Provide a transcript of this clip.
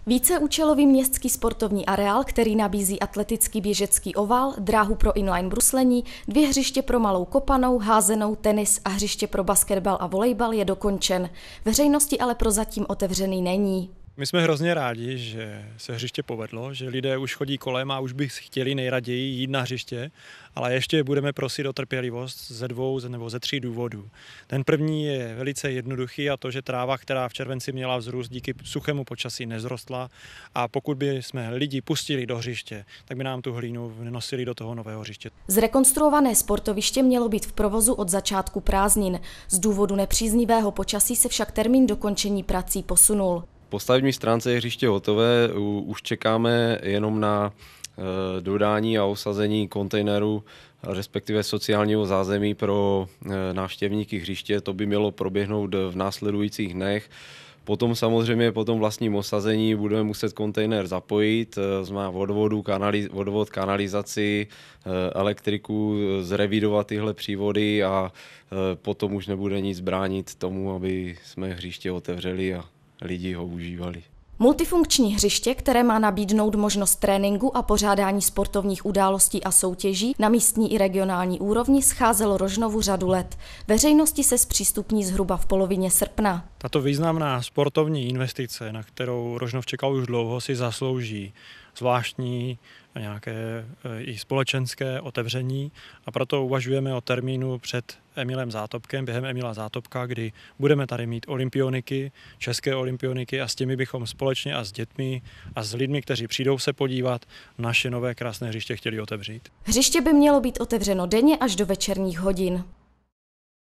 Víceúčelový městský sportovní areál, který nabízí atletický běžecký oval, dráhu pro inline bruslení, 2 hřiště pro malou kopanou, házenou, tenis a hřiště pro basketbal a volejbal je dokončen. Veřejnosti ale prozatím otevřený není. My jsme hrozně rádi, že se hřiště povedlo, že lidé už chodí kolem a už by chtěli nejraději jít na hřiště, ale ještě budeme prosit o trpělivost ze 2 nebo ze 3 důvodů. Ten první je velice jednoduchý a to, že tráva, která v červenci měla vzrůst, díky suchému počasí nezrostla a pokud by jsme lidi pustili do hřiště, tak by nám tu hlínu vnosili do toho nového hřiště. Zrekonstruované sportoviště mělo být v provozu od začátku prázdnin. Z důvodu nepříznivého počasí se však termín dokončení prací posunul. Po stavební stránce je hřiště hotové, už čekáme jenom na dodání a osazení kontejneru, respektive sociálního zázemí pro návštěvníky hřiště. To by mělo proběhnout v následujících dnech. Potom samozřejmě po tom vlastním osazení budeme muset kontejner zapojit, znamená vodovod, kanalizaci, elektriku, zrevidovat tyhle přívody a potom už nebude nic bránit tomu, aby jsme hřiště otevřeli a lidi ho užívali. Multifunkční hřiště, které má nabídnout možnost tréninku a pořádání sportovních událostí a soutěží na místní i regionální úrovni, scházelo Rožnovu řadu let. Veřejnosti se zpřístupní zhruba v polovině srpna. Tato významná sportovní investice, na kterou Rožnov čekal už dlouho, si zaslouží zvláštní nějaké i společenské otevření a proto uvažujeme o termínu před Emilem Zátopkem, během Emila Zátopka, kdy budeme tady mít olympioniky, české olympioniky a s těmi bychom společně a s dětmi a s lidmi, kteří přijdou se podívat, naše nové krásné hřiště chtěli otevřít. Hřiště by mělo být otevřeno denně až do večerních hodin.